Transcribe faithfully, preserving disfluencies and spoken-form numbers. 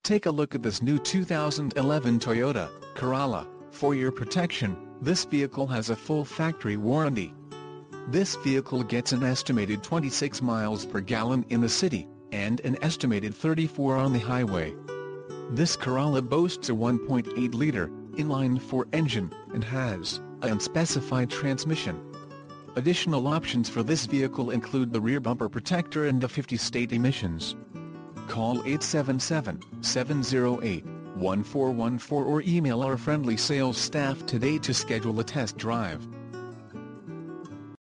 Take a look at this new two thousand eleven Toyota Corolla. For your protection, this vehicle has a full factory warranty. This vehicle gets an estimated twenty-six miles per gallon in the city, and an estimated thirty-four on the highway. This Corolla boasts a one point eight liter inline-four engine, and has an unspecified transmission. Additional options for this vehicle include the rear bumper protector and the fifty state emissions. Call eight seven seven, seven zero eight, one four one four or email our friendly sales staff today to schedule a test drive.